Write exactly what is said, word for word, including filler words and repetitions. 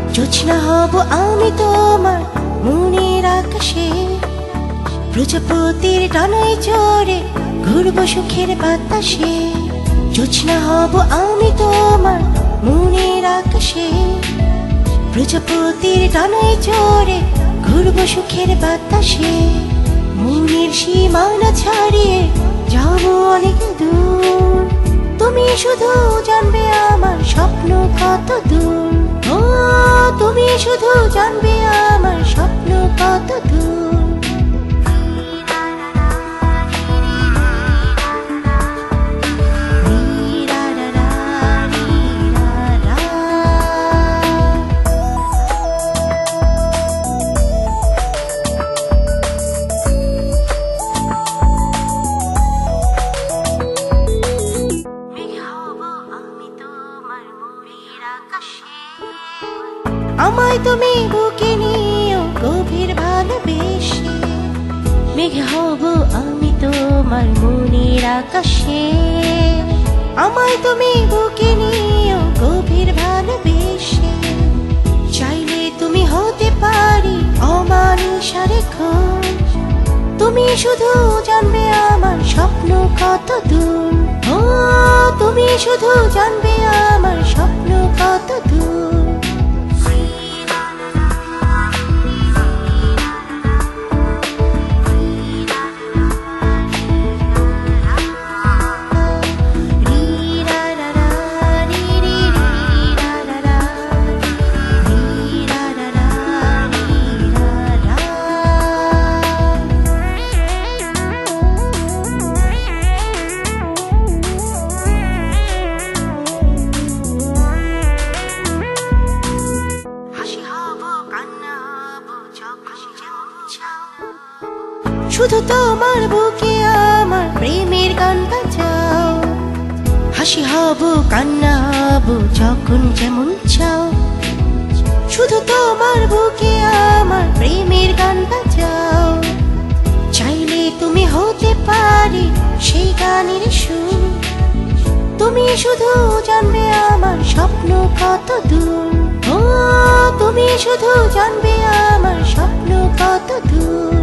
জোছনা হব আমি তোমার মনের আকাশে, প্রজাপতির ডানায় চড়ে ঘুরবো সুখের বাতাসে। জোছনা হব আমি তোমার মনের আকাশে, প্রজাপতির ডানায় চড়ে ঘুরবো সুখের বাতাসে। মনের সীমানা ছাড়িয়ে যাবো অনেক দূর, তুমি শুধু জানবে আমার স্বপ্ন কত দূর। ও তুমি শুধু জানবে আমার স্বপ্ন কত দূর। আমায় তুমি বুকে নিও গভীর ভালোবেসে, মেঘ হব আমি তোমার মনের আকাশে। আমায় তুমি বুকে নিও গভীর ভালোবেসে, চাইলে তুমি হতে পারি অমানিসা রেখো। তুমি শুধু জানবে আমার স্বপ্ন কত দূর। ও তুমি শুধু জানবে আমার স্বপ্ন কত দূর। শুধু তোমার বুকে আমার প্রেমের গান বাজাও, হাসি হব কান্না হব যখন যেমন চাও। শুধু তোমার বুকে আমার প্রেমের গান বাজাও, চাইলে তুমি হতে পারি সেই গানের সুর। তুমি শুধু জানবে আমার স্বপ্ন কত দূর। ও তুমি শুধু জানবে আমার স্বপ্ন কত দূর।